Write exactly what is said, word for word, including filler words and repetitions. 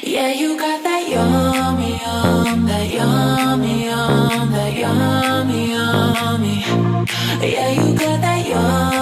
Yeah, you got that yummy, yum, that yummy, yum, that yummy, yummy. Yeah, you got that yum.